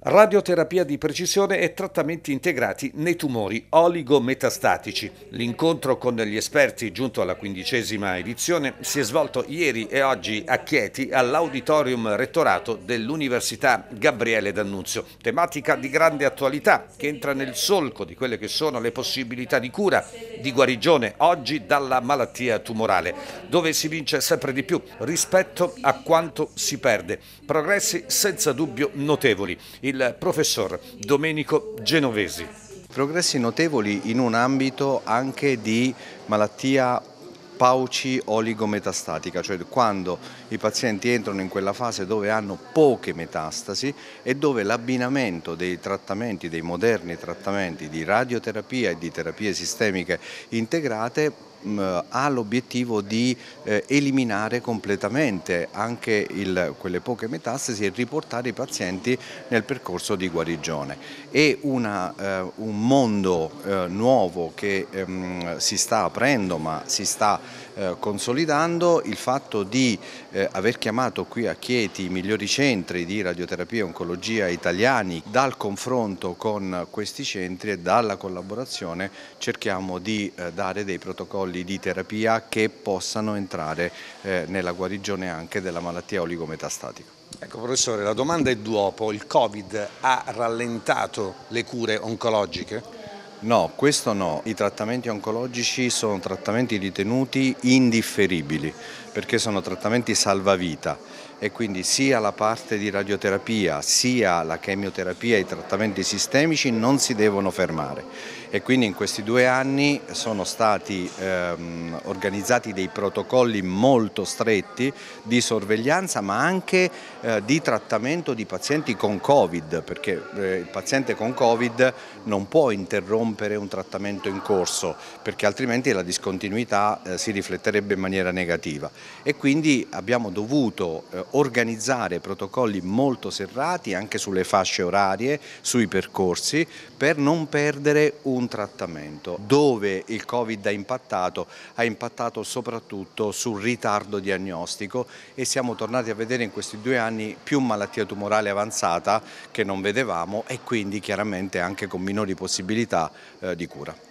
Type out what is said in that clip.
Radioterapia di precisione e trattamenti integrati nei tumori oligometastatici. L'incontro con gli esperti, giunto alla 15ª edizione, si è svolto ieri e oggi a Chieti all'Auditorium Rettorato dell'Università Gabriele D'Annunzio. Tematica di grande attualità che entra nel solco di quelle che sono le possibilità di cura, di guarigione oggi dalla malattia tumorale, dove si vince sempre di più rispetto a quanto si perde. Progressi senza dubbio notevoli. Il professor Domenico Genovesi. Progressi notevoli in un ambito anche di malattia pauci oligometastatica, cioè quando i pazienti entrano in quella fase dove hanno poche metastasi e dove l'abbinamento dei trattamenti, dei moderni trattamenti di radioterapia e di terapie sistemiche integrate ha l'obiettivo di eliminare completamente anche quelle poche metastasi e riportare i pazienti nel percorso di guarigione. È un mondo nuovo che si sta aprendo, ma si sta consolidando. Il fatto di aver chiamato qui a Chieti i migliori centri di radioterapia e oncologia italiani, dal confronto con questi centri e dalla collaborazione cerchiamo di dare dei protocolli di terapia che possano entrare nella guarigione anche della malattia oligometastatica. Ecco professore, la domanda è dopo, il Covid ha rallentato le cure oncologiche? No, questo no. I trattamenti oncologici sono trattamenti ritenuti indifferibili perché sono trattamenti salvavita e quindi sia la parte di radioterapia sia la chemioterapia e i trattamenti sistemici non si devono fermare e quindi in questi 2 anni sono stati organizzati dei protocolli molto stretti di sorveglianza ma anche di trattamento di pazienti con Covid, perché il paziente con Covid non può interrompere un trattamento in corso perché altrimenti la discontinuità si rifletterebbe in maniera negativa e quindi abbiamo dovuto organizzare protocolli molto serrati anche sulle fasce orarie, sui percorsi per non perdere un trattamento. Dove il Covid ha impattato soprattutto sul ritardo diagnostico e siamo tornati a vedere in questi 2 anni più malattia tumorale avanzata che non vedevamo e quindi chiaramente anche con minori possibilità di cura.